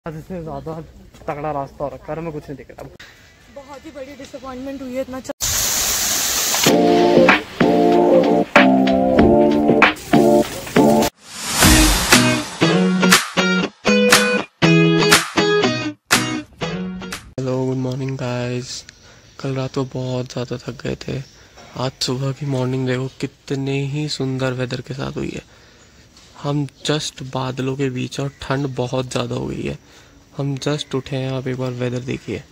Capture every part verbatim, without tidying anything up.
से ज्यादा तगड़ा रास्ता हो रखा है, मैं कुछ नहीं दिख रहा। बहुत ही बड़ी डिसअपॉइंटमेंट हुई है इतना। Hello, good morning guys. कल रात को बहुत ज़्यादा थक गए थे। आज सुबह की मॉर्निंग देखो कितने ही सुंदर वेदर के साथ हुई है। हम जस्ट बादलों के बीच और ठंड बहुत ज़्यादा हो गई है। हम जस्ट उठे हैं, आप एक बार वेदर देखिए।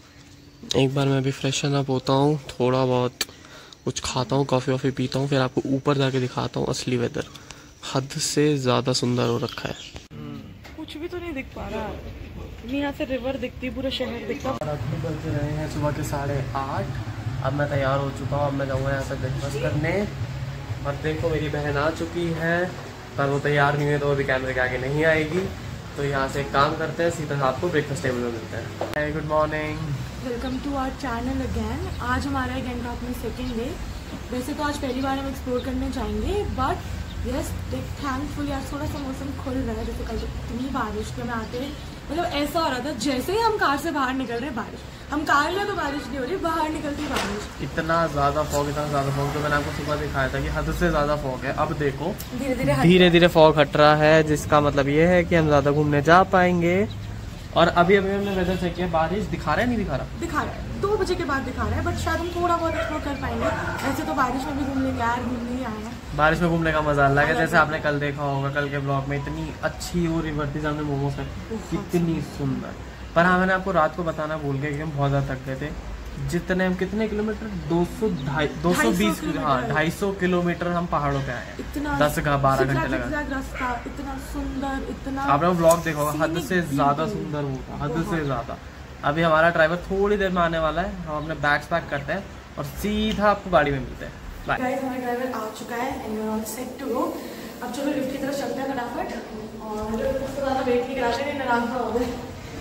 एक बार मैं भी फ्रेशन अप होता हूँ, थोड़ा बहुत कुछ खाता हूँ, कॉफ़ी वॉफ़ी पीता हूँ, फिर आपको ऊपर जाके दिखाता हूँ असली वेदर। हद से ज़्यादा सुंदर हो रखा है। कुछ भी तो नहीं दिख पा रहा। यहाँ से रिवर दिखती, पूरा शहर दिखता। अभी बज रहे हैं सुबह के साढ़े आठ। अब मैं तैयार हो चुका हूँ। अब मैं जाऊँगा यहाँ से ब्रेकफास्ट करने। और देखो मेरी बहन आ चुकी है, पर वो तैयार नहीं है तो अभी कैमरे के आगे नहीं आएगी। तो यहाँ से एक काम करते हैं, सीधा आपको ब्रेकफास्ट टेबल में मिलते हैं। Good morning, welcome to our channel again. आज हमारा है गैंगटॉक में सेकेंड डे। वैसे तो आज पहली बार हम एक्सप्लोर करने जाएंगे, बट यस थैंकफुल यार थोड़ा सा मौसम खुल रहा है। जैसे कल तो इतनी बारिश के में आते हैं, मतलब ऐसा हो रहा था जैसे ही हम कार से बाहर निकल रहे हैं बारिश, हम कार में तो बारिश नहीं हो रही, बाहर निकलती बारिश। इतना ज़्यादा फॉग, इतना ज़्यादा फॉग जो मैंने आपको सुबह दिखाया था कि हद से ज़्यादा फॉग है। अब देखो धीरे धीरे धीरे धीरे फॉग हट रहा है, जिसका मतलब ये है कि हम ज़्यादा घूमने जा पाएंगे। और अभी अभी हमने वेदर चेक किया, बारिश दिखा रहा है नहीं दिखा रहा? दिखा रहा है, दो बजे के बाद दिखा रहा है, बट शायद हम थोड़ा बहुत एक्सप्लोर कर पाएंगे। ऐसे तो बारिश में भी घूम लेंगे यार, घूमने ही आए हैं। बारिश में घूमने का मजा अलग है। जैसे आपने कल देखा होगा, कल के ब्लॉग में इतनी अच्छी वो रिवर थी सामने मोमोस है, कितनी सुंदर। पर हाँ, मैंने आपको रात को बताना भूल गया कि हम बहुत ज़्यादा थक गए थे। जितने हम कितने किलोमीटर दो सौ ढाई दो सौ बीस हाँ ढाई सौ किलोमीटर हम पहाड़ों पे आए हैं। दस का बारह घंटे लगा। रास्ता इतना सुंदर, इतना आपने वो ब्लॉग देखा होगा, हद से ज्यादा सुंदर होगा, हद से ज्यादा। अभी हमारा ड्राइवर थोड़ी देर में आने वाला है। हम अपने बैग्स पैक करते हैं और सीधा आपको गाड़ी में मिलते हैं। गाइस, हमारा ड्राइवर आ चुका है and we are all set to go. अब चलो लिफ्ट की तरफ चलते हैं फटाफट, और उसके बाद वेट नहीं कराते हैं, नाराज ना हो गए।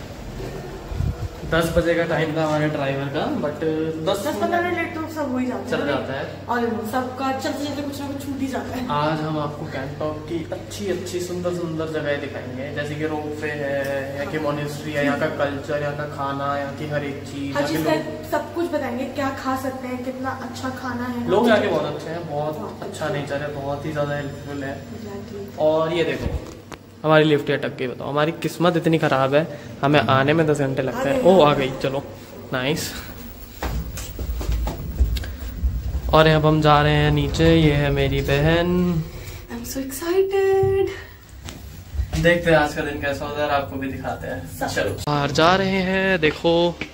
दस बजे का टाइम था हमारे ड्राइवर का, बट दस दस पंद्रह मिनट लेट तो सब हो ही जाता है, चल जाता है। और सबका चलते चलते कुछ ना कुछ छूट ही जाता है। आज हम आपको गैंगटॉक की अच्छी अच्छी सुंदर सुंदर जगह दिखाएंगे, जैसे कि रोपवे है, यहाँ की मॉनेस्ट्री है, यहाँ का कल्चर, यहाँ का खाना, यहाँ की हर एक चीज, हर चीज का सब कुछ बताएंगे। क्या खा सकते हैं, कितना अच्छा खाना है। लोग यहाँ के बहुत अच्छे हैं, बहुत अच्छा नेचर है, बहुत ही ज्यादा हेल्पफुल है। और ये देखो हमारी लिफ्ट अटक गई। बताओ, हमारी किस्मत इतनी खराब है, हमें आने में दस घंटे लगते हैं। ओह, आ गई, चलो नाइस। और अब हम जा रहे हैं नीचे। ये है मेरी बहन। I am so excited. देखते हैं आज का दिन कैसा होता है, आपको भी दिखाते हैं। चलो बाहर जा रहे हैं। देखो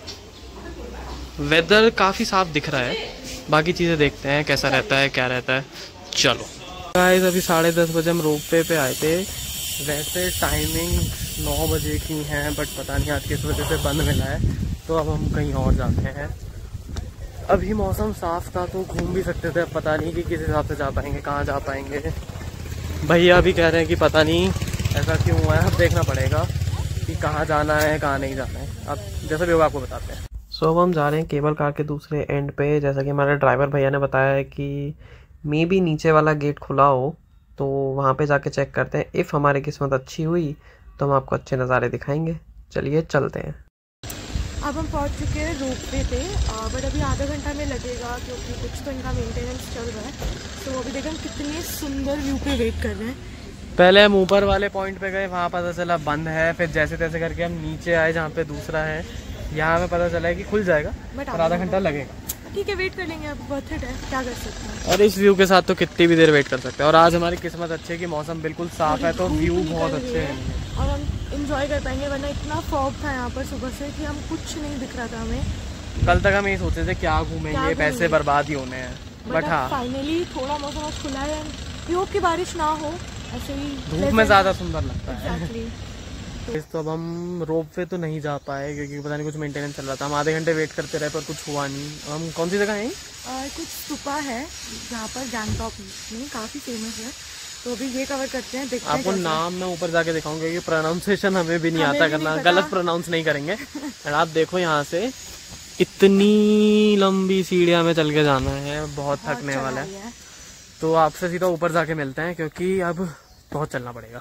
वेदर काफी साफ दिख रहा है, बाकी चीजें देखते हैं कैसा रहता है, क्या रहता है। चलो गाइस, अभी साढ़े दस बजे हम रोपवे पे आए थे। वैसे टाइमिंग नौ बजे की है, बट पता नहीं आज किस वजह से बंद मिला है, तो अब हम कहीं और जाते हैं। अभी मौसम साफ था तो घूम भी सकते थे, अब पता नहीं कि किस हिसाब से जा पाएंगे, कहाँ जा पाएंगे। भैया भी कह रहे हैं कि पता नहीं ऐसा क्यों हुआ है, अब देखना पड़ेगा कि कहाँ जाना है कहाँ नहीं जाना है। अब जैसा भी होगा आपको बताते हैं। सो अब हम जा रहे हैं केबल कार के दूसरे एंड पे। जैसा कि हमारे ड्राइवर भैया ने बताया है कि मे बी नीचे वाला गेट खुला हो, तो वहाँ पे जाके चेक करते हैं। इफ़ हमारी किस्मत अच्छी हुई तो हम आपको अच्छे नज़ारे दिखाएंगे। चलिए चलते हैं। अब हम पहुँच चुके हैं रोपवे पे, बट अभी आधा घंटा में लगेगा क्योंकि कुछ तो इनका मेंटेनेंस चल रहा है। तो अभी देखो हम कितने सुंदर व्यू पे वेट कर रहे हैं। पहले हम ऊपर वाले पॉइंट पे गए, वहाँ पता चला बंद है। फिर जैसे तैसे करके हम नीचे आए जहाँ पे दूसरा है, यहाँ पे पता चला है कि खुल जाएगा, पर आधा घंटा लगेगा। ठीक है, वेट कर लेंगे, अब वर्थ इट है, क्या कर सकते हैं। और इस व्यू के साथ तो कितनी भी देर वेट कर सकते हैं। और आज हमारी किस्मत अच्छी है कि मौसम बिल्कुल साफ है, तो व्यू बहुत अच्छे हैं और हम इंजॉय कर पाएंगे। वरना इतना फॉग था यहाँ पर सुबह से कि हम कुछ नहीं दिख रहा था हमें। कल तक हम यही सोचे थे क्या घूमेंगे, पैसे बर्बाद ही होने हैं, बट हाँ फाइनली थोड़ा मौसम खुला है। वी होप कि बारिश ना हो, ऐसे ही धूप में ज्यादा सुंदर लगता है। exactly. तो, तो अब हम रोप पे तो नहीं जा पाए क्योंकि पता नहीं कुछ मेंटेनेंस चल रहा था। हम आधे घंटे वेट करते रहे पर कुछ हुआ नहीं। हम कौन सी जगह है? कुछ स्तूपा है जहाँ पर गैंगटॉक में काफी फेमस है, तो अभी ये कवर करते हैं, देखते हैं। आपको नाम मैं ऊपर जाके दिखाऊंगा क्योंकि प्रोनाउंसिएशन हमें भी नहीं हमें आता भी करना, नहीं गलत प्रोनाउंस नहीं करेंगे। और आप देखो यहाँ से इतनी लंबी सीढ़ियाँ में चल के जाना है, बहुत थकने वाला है। तो आपसे सीधा ऊपर जाके मिलते हैं क्योंकि अब बहुत चलना पड़ेगा।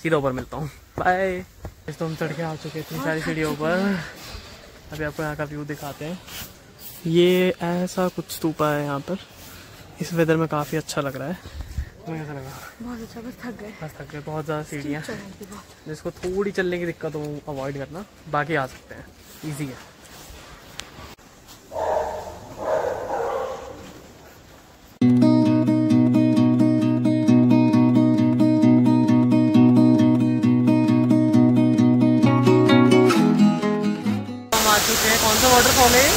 सीधा ऊपर मिलता हूँ, बाय। इस तो हम चढ़ के आ चुके हैं इतनी सारी सीढ़ियों पर। अभी आपको यहाँ का व्यू दिखाते हैं। ये ऐसा कुछ स्तूपा है यहाँ पर, इस वेदर में काफ़ी अच्छा लग रहा है। तुम्हें कैसा लगा? बहुत अच्छा, बस थक गए बस थक गए, बहुत ज़्यादा सीढ़ियाँ, जिसको थोड़ी चलने की दिक्कत हो अवॉइड करना, बाकी आ सकते हैं, ईजी है। कौन सा वाटरफॉल है?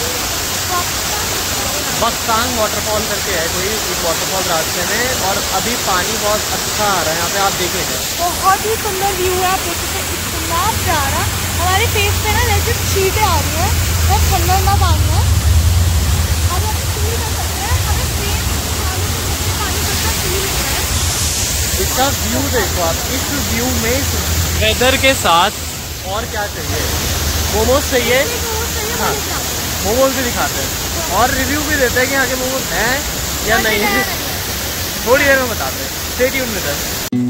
बक्सांग वाटरफॉल करके है कोई एक वाटरफॉल रास्ते में, और अभी पानी बहुत अच्छा आ रहा है यहाँ पे, आप देखेंगे बहुत ही सुंदर व्यू है। आप देख सकते हैं इतना प्यारा, हमारे फेस पे ना जैसे छींटे आ रही है, बहुत ठंडा ठंडा पानी है। अब हम फील कर सकते हैं, हमें फेस पानी का फील होता है। इसका व्यू देखो आप, इस व्यू में वेदर के साथ और क्या चाहिए? मोमोज चाहिए, हाँ मोमोज भी दिखाते हैं और रिव्यू भी देते हैं कि यहाँ के मोमोज हैं या नहीं है, थोड़ी देर में बताते हैं। Stay tuned with us.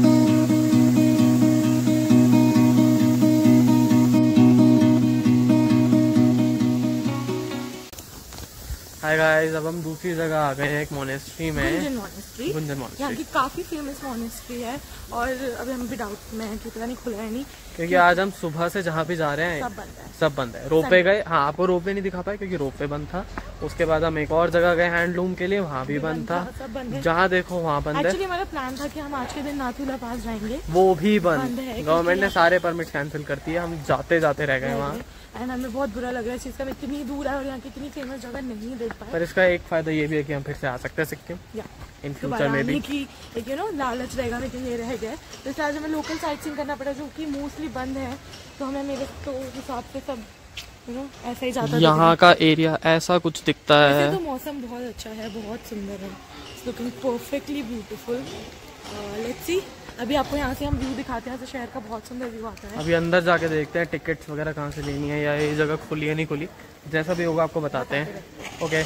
Hi guys, अब हम दूसरी जगह आ गए हैं, एक मोनेस्ट्री में। गुंजन मोनेस्ट्री, गुंजन मोनेस्ट्री यहाँ की काफी फेमस मोनेस्ट्री है, और अभी हम भी डाउट में है कि पता नहीं खुला है नहीं, क्योंकि आज हम सुबह से जहाँ भी जा रहे हैं सब बंद है। सब बंद है। रोपवे गए, हाँ आपको रोपवे नहीं दिखा पाए क्योंकि रोपवे बंद था। उसके बाद हम एक और जगह गए हैंडलूम के लिए, वहाँ भी बंद था। जहाँ देखो वहाँ बंद है। एक्चुअली हमारा प्लान था कि हम आज के दिन नाथुला पास जाएंगे, वो भी बंद, बंद है। गवर्नमेंट ने सारे परमिट कैंसिल कर दिए, हम जाते जाते रह गए वहाँ। एंड हमें बहुत बुरा लग रहा है, चीज का इतनी दूर है और यहाँ की इतनी फेमस जगह नहीं देख पाए। पर इसका एक फायदा ये भी है कि हम फिर से आ सकते हैं सिक्किम इन फ्यूचर में भी, की एक यू नो लालच रहेगा, लेकिन ये रह गए तो इसलिए आज हमें लोकल साइट सीइंग करना पड़ा, जो कि मोस्टली बंद है। तो हमें मेरे तो हिसाब से सब यू नो ऐसा ही जाता है। यहाँ का एरिया ऐसा कुछ दिखता है। तो मौसम बहुत अच्छा है, बहुत सुंदर है, looking perfectly beautiful. Let's see, अभी आपको यहाँ से हम व्यू दिखाते हैं, तो शहर का बहुत सुंदर व्यू आता है। अभी अंदर जाके देखते हैं टिकट्स वगैरह कहाँ से लेनी है, या ये जगह खुली है नहीं खुली, जैसा भी होगा आपको बताते हैं। ओके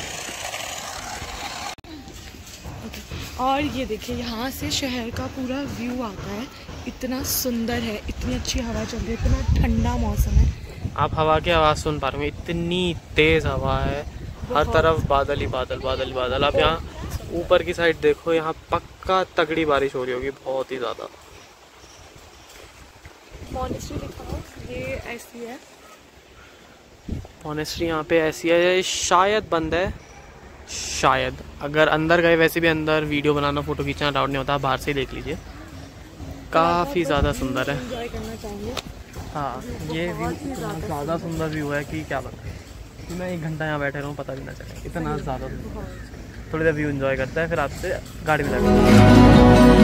और ये देखिए यहाँ से शहर का पूरा व्यू आता है, इतना सुंदर है, इतनी अच्छी हवा चल रही है, इतना ठंडा मौसम है। आप हवा की आवाज़ सुन पा रहे हैं, इतनी तेज हवा है, हर तरफ बादल ही बादल बादल ही बादल। आप यहाँ ऊपर की साइड देखो, यहाँ पक्का तगड़ी बारिश हो रही होगी, बहुत ही ज़्यादा। मॉनेस्ट्री दिखाओ, ये ऐसी है मॉनेस्ट्री, यहाँ पे ऐसी है, शायद बंद है शायद। अगर अंदर गए, वैसे भी अंदर वीडियो बनाना फोटो खींचना अलाउड नहीं होता, बाहर से ही देख लीजिए, काफ़ी ज़्यादा सुंदर है। एंजॉय करना चाहेंगे। हाँ ये व्यू इतना ज़्यादा सुंदर व्यू है कि क्या बताएं, मैं एक घंटा यहाँ बैठे रहूँ पता भी ना चले, इतना ज़्यादा सुंदर। थोड़ी देर व्यू एंजॉय करता है, फिर आपसे गाड़ी में जाएगा।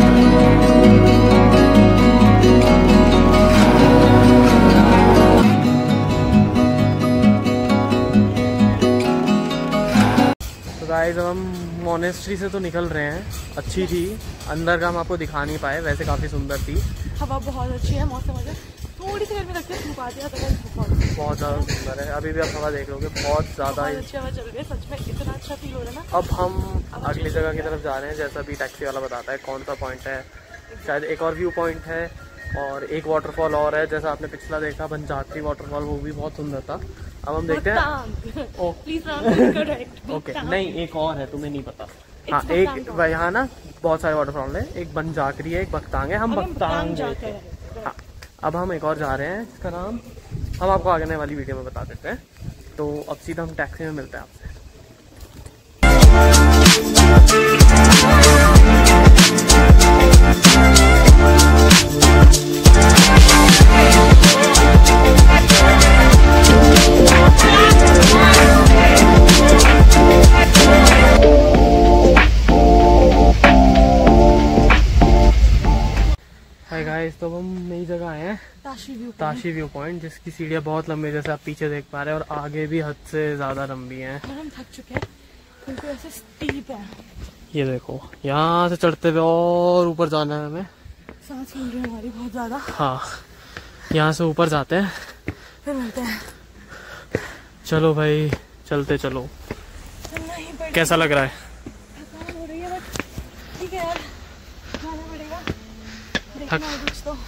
तो गाइस, अब हम मोनेस्ट्री से तो निकल रहे हैं, अच्छी थी, अंदर का हम आपको दिखा नहीं पाए, वैसे काफ़ी सुंदर थी। हवा बहुत अच्छी है, मौसम अच्छा, थोड़ी सी देर में लगती है धूप आती है, तो बहुत बहुत ज़्यादा सुंदर है। अभी भी आप हवा देख लोगे, बहुत ज़्यादा ही अच्छी हवा चल रही है, सच में इतना अच्छा फील हो रहा है ना। अब हम अगली जगह की तरफ जा रहे हैं, जैसा भी टैक्सी वाला बताता है कौन सा पॉइंट है, शायद एक और व्यू पॉइंट है और एक वाटरफॉल और है, जैसा आपने पिछला देखा बनजात्री वाटरफॉल, वो भी बहुत सुंदर था। अब हम देखते हैं। ओ ओके, नहीं एक और है, तुम्हें नहीं पता। हाँ एक यहाँ ना बहुत सारे वाटरफॉल है, एक बनजाकरी है, एक बख्तांग है, हम बख्तांग जाते हैं। हाँ अब हम एक और जा रहे हैं, जिसका नाम हम आपको आगे वाली वीडियो में बता देते हैं। तो अब सीधा हम टैक्सी में मिलते हैं आपसे। हाय गाइस, तो हम नई जगह आए हैं, Tashi view Tashi view point, जिसकी सीढ़ियाँ बहुत लंबी है, जैसे आप पीछे देख पा रहे हैं, और आगे भी हद से ज़्यादा लंबी हैं। हम थक चुके हैं क्योंकि ऐसे स्टीप है। ये देखो, यहाँ से चढ़ते हुए और ऊपर जाना है हमें, सांस फूल रही है हमारी बहुत ज़्यादा। हाँ यहाँ से ऊपर जाते हैं, फिर मिलते हैं। चलो भाई चलते चलो। कैसा लग रहा है? थकान हो रही है, बट ठीक है यार, जाना पड़ेगा, देखना है कुछ तो।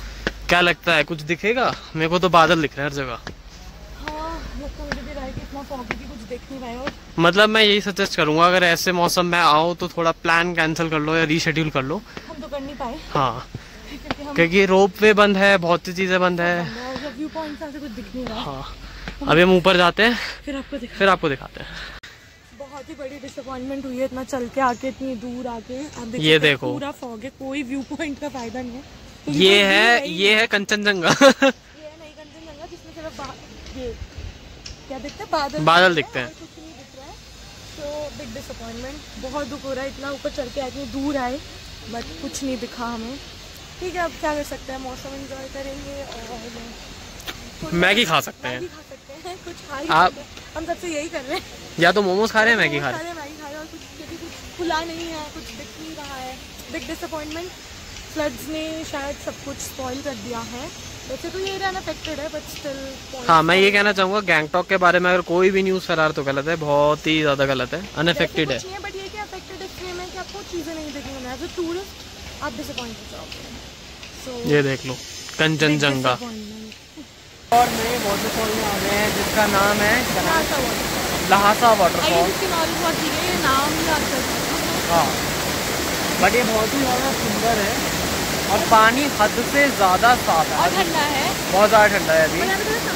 क्या लगता है कुछ दिखेगा? मेरे को तो बादल दिख रहे हैं हर जगह। हाँ, लगता मुझे भी रहा है कि इतना फॉगी कि कुछ देख नहीं रहे हो। मतलब मैं यही सजेस्ट करूंगा, अगर ऐसे मौसम में आओ तो थोड़ा प्लान कैंसिल कर लो या रीशेड्यूल कर लो। हम तो कर नहीं पाए। हाँ, क्योंकि हम क्योंकि रोप वे बंद है, बहुत सी चीजें बंद है। व्यू पॉइंट से कुछ दिख नहीं रहा। हाँ, अभी हम ऊपर जाते हैं, फिर आपको दिखा फिर आपको दिखाते हैं। बहुत ही बड़ी डिसअपॉइंटमेंट हुई है इतना चल के आके, इतनी दूर आके। आप देखो ये देखो पूरा फॉग है, कोई व्यू पॉइंट का फायदा नहीं है। तो ये है ये है कंचनजंगा। ये है नहीं कंचनजंगा, जिसमें सिर्फ ये क्या दिखता है, बादल बादल दिखते हैं। कुछ नहीं दिख रहा है। तो बिग डिसअपॉइंटमेंट, बहुत दुख हो रहा है। इतना ऊपर चल के आए, इतनी दूर आए, बट कुछ नहीं दिखा हमें। ठीक है, अब क्या कर सकते हैं, मौसम एंजॉय करेंगे और मैगी खा सकते हैं। मैगी खा सकते हैं, कुछ खा ही आप सकते हैं। हम सबसे यही कर रहे हैं, या तो मोमोज खा रहे हैं, मैगी खा रहे हैं। मैगी खा रहे हैं, और कुछ क्योंकि कुछ खुला नहीं है, कुछ दिख नहीं रहा है। Big disappointment. फ्लड्स ने शायद सब कुछ स्पॉइल कर दिया है। वैसे तो ये एरिया अनअफेक्टेड है, बट स्टिल। हाँ, मैं ये कहना चाहूंगा गैंगटॉक के बारे में अगर कोई भी न्यूज़ फैला तो गलत है, बहुत ही ज्यादा गलत है। अनअफेक्टेड है, बट ये कि अफेक्टेड इसलिए में कि आपको चीजें नहीं देखने को मिला। टूरिस्ट आप डिसअपॉइंट हो जाओगे। सो ये देख लो कंचनजंगा। और नए वाटरफॉल में आ गए हैं जिसका नाम है लहासा वाटरफॉल। नाम हाँ, बट ये बहुत ही ज़्यादा सुंदर है और पानी हद से ज़्यादा साफ है, ठंडा है, बहुत ज़्यादा ठंडा है। अभी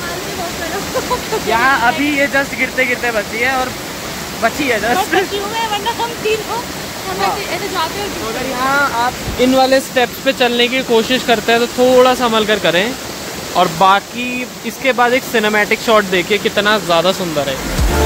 यहाँ अभी ये जस्ट गिरते गिरते बची है और बची है जस्ट। वरना हम तीन हो ऐसे जाते हैं। तो अगर यहाँ आप इन वाले स्टेप्स पे चलने की कोशिश करते हैं तो थोड़ा संभल कर करें, और बाकी इसके बाद एक सिनेमैटिक शॉट देखिए कितना ज़्यादा सुंदर है।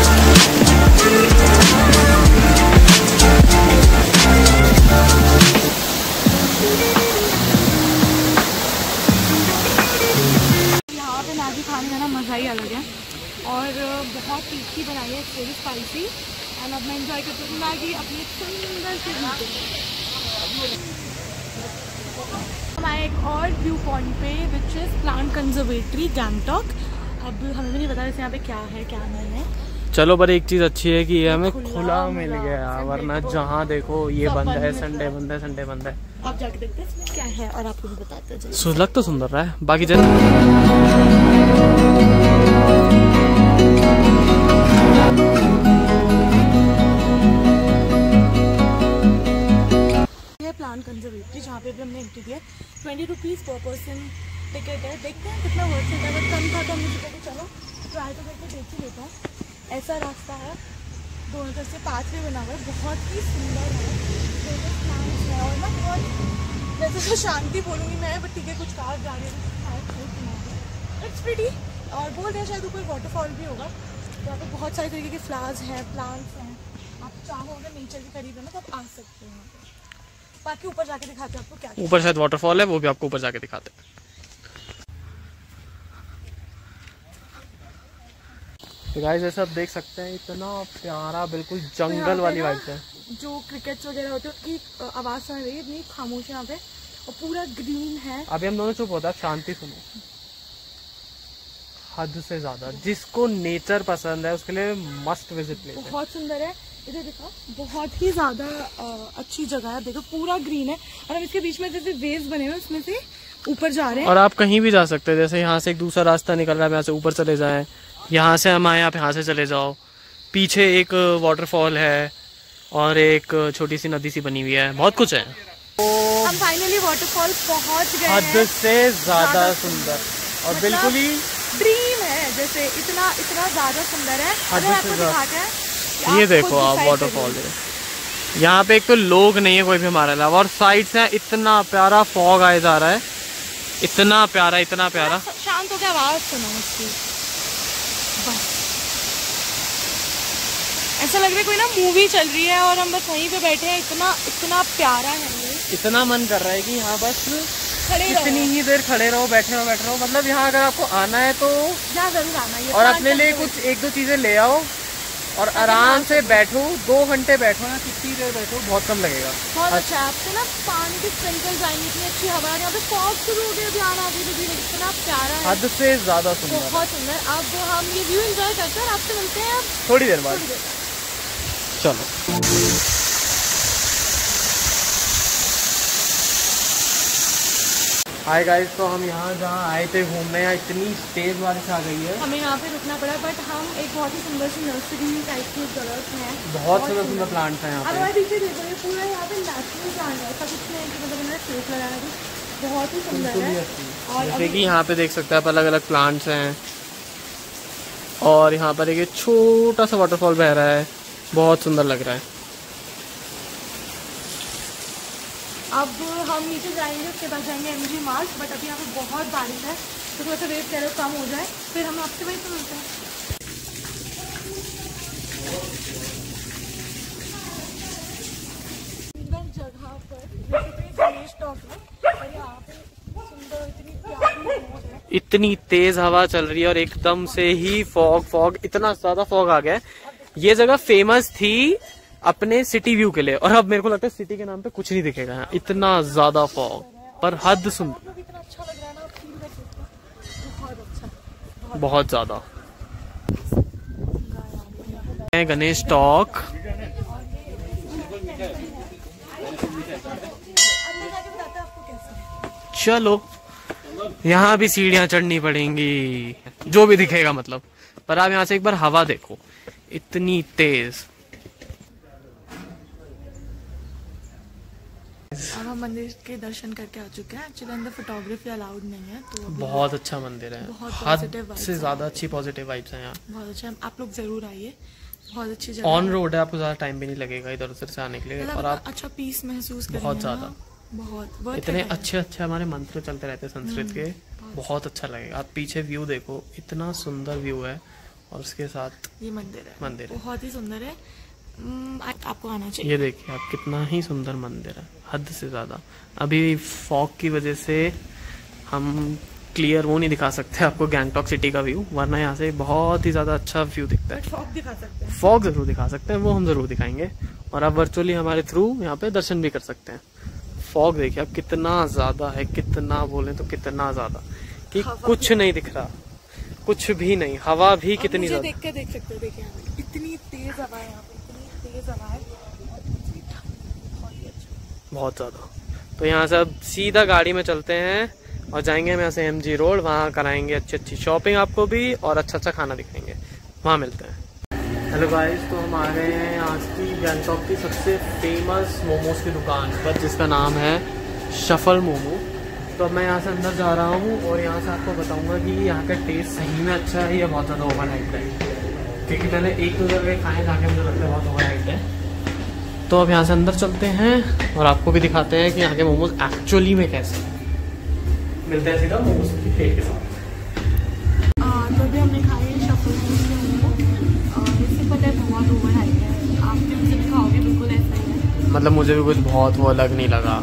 यहाँ पे मैगी खाने का ना मज़ा ही अलग है, और बहुत तीखी बनाई है, थोड़ी स्पाइसी। एंड अब मैं एंजॉय करती हूँ मैगी अपनी सुंदर से वीडियो। हमारे एक और व्यू पॉइंट पे which is plant conservatory Gangtok. अब हमें भी नहीं पता वैसे यहाँ पे क्या है क्या नहीं है। चलो, पर एक चीज़ अच्छी है कि ये हमें खुला खुला मिल गया, वरना जहाँ देखो ये बंद है, संडे बंद है, संडे बंद है। आप जाके देखते हैं इसमें क्या है और आपको भी बताते हैं। सुलग तो सुंदर रहा है, बाकी जन प्लांट कंजर्वेटरी जहाँ पे भी हमने एंट्री दिया। Twenty rupees per person ticket है। देखते हैं कितना वर्थ है। अगर कम था तो हमने सोचा कि चलो ट्राई तो करके देख ही लेता हूँ। ऐसा रास्ता है, दोनों तरफ से पाथवे बना हुआ है, बहुत ही सुंदर है। प्लांट्स है और ना बहुत, वैसे तो शांति बोलूँगी मैं, बट ठीक है कुछ कार जा रही है, इट्स प्रीटी। और बोल रहे हैं शायद ऊपर वाटरफॉल भी होगा। तो यहाँ पे बहुत सारे तरीके के फ्लावर्स हैं, प्लांट्स हैं। आप चाहो अगर नेचर के करीब है ना तो आप आ सकते हैं। बाकी ऊपर जाके दिखाते हैं आपको क्या, ऊपर शायद वाटरफॉल है, वो भी आपको ऊपर जाके दिखाते हैं। तो गाइस जैसे आप देख सकते हैं इतना प्यारा, बिल्कुल जंगल वाली वाइब है। जो क्रिकेट्स वगैरह होते हैं उनकी आवाज सुन रही है, इतनी खामोश यहाँ पे, और पूरा ग्रीन है। अभी हम दोनों चुप होता है, शांति सुनो। हद से ज्यादा, जिसको नेचर पसंद है उसके लिए मस्ट विजिट प्लेस है। बहुत सुंदर है, इधर देखो बहुत ही ज्यादा अच्छी जगह है। देखो पूरा ग्रीन है, और हम इसके बीच में जैसे वेव्स बने हुए उसमें से ऊपर जा रहे हैं। और आप कहीं भी जा सकते हैं, जैसे यहाँ से एक दूसरा रास्ता निकल रहा है, यहाँ से ऊपर चले जाएं, यहाँ से हम आए आप यहाँ से चले जाओ। पीछे एक वाटरफॉल है और एक छोटी सी नदी सी बनी हुई है, बहुत कुछ है। तो हम फाइनली वाटरफॉल पहुँच गए। हद से ज्यादा सुंदर और बिल्कुल ही ड्रीम है, जैसे इतना इतना ज्यादा सुंदर है। अगर आपको दिखाते हैं, ये देखो आप वाटरफॉल, यहाँ पे एक तो लोग नहीं है कोई भी हमारे अलावा, और साइड से इतना प्यारा फॉग आया जा रहा है, इतना प्यारा इतना प्यारा। शांत होकर आवाज सुनो उसकी, बस ऐसा लग रहा है कोई ना मूवी चल रही है और हम बस वहीं पे बैठे हैं। इतना इतना प्यारा है ये, इतना मन कर रहा है कि यहाँ बस खड़े कितनी ही देर खड़े रहो, बैठे रहो, बैठे रहो। मतलब यहाँ अगर आपको आना है तो यहाँ जरूर आना है, और अपने लिए कुछ एक दो चीजें ले आओ और आराम से बैठो, दो घंटे बैठो ना, कितनी देर बैठो, बहुत कम लगेगा। बहुत अच्छा है। आपसे ना पानी की स्प्रिंकल जाएंगे, इतनी अच्छी हवा है। यहाँ पे फॉग शुरू हो गया, ध्यान आ गई, इतना प्यारा है, हद से ज्यादा सुंदर, बहुत सुंदर। अब हम ये व्यू एंजॉय करते हैं, आपसे मिलते हैं थोड़ी देर बाद। चलो हाय गाइस, तो हम यहाँ जहाँ आए थे घूमने, यहाँ इतनी तेज बारिश आ गई है, हमें यहाँ पे रुकना पड़ा। बट हम एक बहुत ही सुंदर सी नर्सरी टाइप की जगह है, बहुत सुंदर सुंदर प्लांट्स हैं यहाँ पे। हमारे पीछे देखो, ये पूरा यहाँ पे नेचुरल प्लांट है, ऐसा कुछ नहीं कि मतलब इन्होंने फ्लेट लगाया है, बहुत ही सुंदर है। और जैसे कि यहाँ पे देख सकते हैं आप, अलग अलग प्लांट्स हैं और यहाँ पर एक छोटा सा वाटरफॉल बह रहा है, बहुत सुंदर लग रहा है। अब हम नीचे जाएंगे, उसके बाद जाएंगे एमजी मार्ट। बट अभी यहाँ पे बहुत बारिश है, तो थोड़ा सा वेट करो कम हो जाए, फिर हम आपसे वहीं पे मिलते हैं। जगह पर गणेश टॉप है और यहाँ पे सुंदर इतनी प्यारी रोड है। इतनी तेज हवा चल रही है और एकदम से ही फॉग फॉग इतना ज्यादा फॉग आ गया। ये जगह फेमस थी अपने सिटी व्यू के लिए, और अब मेरे को लगता है सिटी के नाम पे कुछ नहीं दिखेगा यहाँ, इतना ज्यादा फॉग, पर हद सुंदर, इतना अच्छा लग रहा है ना, फील कर सकते हो, बहुत अच्छा, बहुत ज्यादा। गणेश टॉक, चलो यहाँ भी सीढ़ियाँ चढ़नी पड़ेंगी, जो भी दिखेगा मतलब। पर आप यहाँ से एक बार हवा देखो, इतनी तेज। अब हम मंदिर के दर्शन करके आ चुके हैं। एक्चुअली अंदर फोटोग्राफी अलाउड नहीं है, तो बहुत अच्छा मंदिर है, हद से ज्यादा अच्छी पॉजिटिव वाइब्स हैं यहाँ, बहुत अच्छा। आप लोग जरूर आइए, बहुत अच्छी जगह, ऑन रोड है, आपको ज्यादा टाइम भी नहीं लगेगा इधर उधर से आने के लिए, और आप अच्छा पीस महसूस करेंगे, बहुत ज्यादा, बहुत इतने अच्छे अच्छे हमारे मंत्र चलते रहते हैं संस्कृत के, बहुत अच्छा लगेगा। आप पीछे व्यू देखो, इतना सुंदर व्यू है, और उसके साथ ये मंदिर है, मंदिर है, बहुत ही सुंदर है, आपको आना चाहिए। ये देखिए आप, कितना ही सुंदर मंदिर है, हद से ज्यादा। अभी फॉग की वजह से हम क्लियर वो नहीं दिखा सकते आपको गैंगटॉक सिटी का व्यू, वरना यहाँ से बहुत ही ज्यादा अच्छा व्यू दिखता है। फॉग दिखा सकते हैं, फॉग जरूर दिखा सकते हैं, वो हम जरूर दिखाएंगे, और आप वर्चुअली हमारे थ्रू यहाँ पे दर्शन भी कर सकते हैं। फॉग देखिए आप, कितना ज्यादा है, कितना बोले तो कितना ज्यादा, कि कुछ नहीं दिख रहा, कुछ भी नहीं, हवा भी कितनी ज्यादा, देख के देख सकते हो, देखिए इतनी तेज हवा है यहाँ पे, इतनी तेज हवा है, बहुत ज्यादा। तो यहाँ से अब सीधा गाड़ी में चलते हैं और जाएंगे हम यहाँ से एमजी रोड, वहाँ कराएंगे अच्छी अच्छी शॉपिंग आपको भी, और अच्छा अच्छा खाना दिखाएंगे, वहाँ मिलते हैं। हेलो गाइस, तो हम आ गए हैं आज की गैंगटॉक की सबसे फेमस मोमोज की दुकान पर, जिसका नाम है शफल मोमो। तो अब मैं यहाँ से अंदर जा रहा हूँ और यहाँ से आपको बताऊँगा कि यहाँ का टेस्ट सही में अच्छा है या बहुत ज़्यादा ओवर हाइप्ड है, क्योंकि मैंने एक दो जगह खाए जाके मुझे लगता है बहुत ओवर हाइप्ड है। तो अब यहाँ से अंदर चलते हैं और आपको भी दिखाते हैं कि यहाँ के मोमोज एक्चुअली में कैसे मिलते हैं, सीधा मोमोज की प्लेट के साथ। तो अभी हमने खाए शफल मोमो, इससे पता है बहुत ओवर हाइप्ड है, आप भी मुझे भी खाओगे बिल्कुल ऐसा ही है, मतलब मुझे भी कुछ बहुत वो अलग नहीं लगा।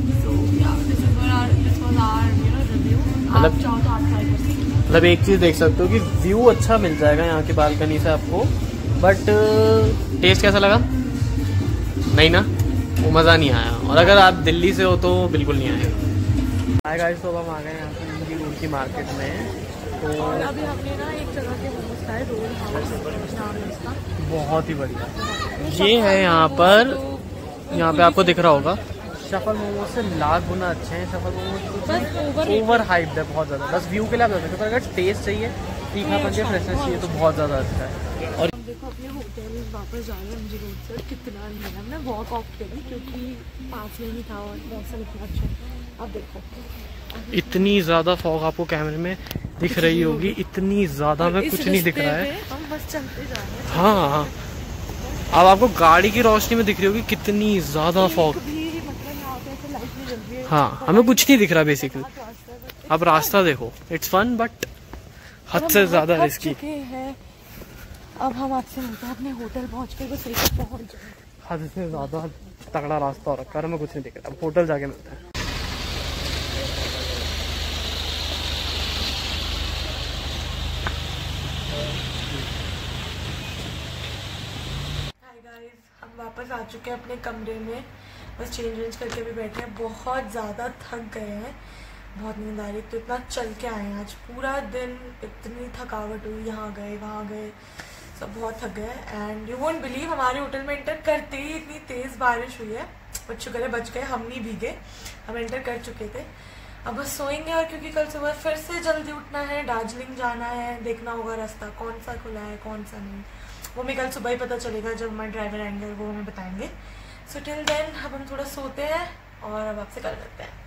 मतलब मतलब एक चीज़ देख सकते हो कि व्यू अच्छा मिल जाएगा यहाँ की बालकनी से आपको, बट टेस्ट कैसा लगा? नहीं ना, वो मज़ा नहीं आया, और अगर आप दिल्ली से हो तो बिल्कुल नहीं आएगा। हाय गाइस, तो हम आ गए यहाँ पे एमजी रोड की मार्केट में। तो और अभी हमने ना एक जगह के मोमोज खाए, रोल हाउस नाम है इसका, बहुत ही बढ़िया। ये है यहाँ पर, यहाँ पे आपको दिख रहा होगा, शफल मोमोज से लाख गुना अच्छे हैं। शफल मोमोज ओवर हाइप्ड है बहुत ज़्यादा, बस व्यू के लिए आप जा सकते हो, अगर टेस्ट चाहिए, तीखापन चाहिए, फ्रेशनेस चाहिए, तो बहुत ज़्यादा अच्छा है। और हम देखो अपने होटल वापस जा रहे हैं एमजी रोड से, कितना नहीं, हमने वॉक ऑफ करी क्योंकि पास में ही था और मौसम इतना अच्छा है। अब देखो इतनी ज़्यादा फॉग आपको कैमरे में दिख रही होगी, इतनी ज़्यादा में कुछ नहीं दिख रहा है, हम बस चलते जा रहे हैं। हाँ हाँ, अब आपको गाड़ी की रोशनी में दिख रही होगी कितनी ज़्यादा फॉग, हाँ हमें कुछ नहीं दिख रहा बेसिकली। अब रास्ता देखो, इट्स फन बट हद से ज्यादा रिस्की है। अब हम आपसे मिलते हैं अपने होटल पहुंच के, बस एक पहुंच जाए, हद से ज्यादा तगड़ा रास्ता हो रखा है, हमें कुछ नहीं दिख रहा। अब होटल जाके मिलते हैं। हाय गाइस, हम वापस आ चुके हैं अपने कमरे में, बस चेंज वेंज करके भी बैठे हैं, बहुत ज़्यादा थक गए हैं, बहुत नींद आ रही, तो इतना चल के आए हैं आज, पूरा दिन इतनी थकावट हुई, यहाँ गए वहाँ गए, सब बहुत थक गए। एंड यू वोंट बिलीव, हमारे होटल में एंटर करते ही इतनी तेज़ बारिश हुई है, बट शुक्र है बच गए, हम नहीं भीगे, हम एंटर कर चुके थे। अब बस सोएंगे, और क्योंकि कल सुबह फिर से जल्दी उठना है, दार्जिलिंग जाना है, देखना होगा रास्ता कौन सा खुला है कौन सा नहीं, वो हमें कल सुबह ही पता चलेगा जब हमारे ड्राइवर आएंगे, वो हमें बताएंगे। सो टिल देन अब हम थोड़ा सोते हैं और अब आपसे कल मिलते हैं।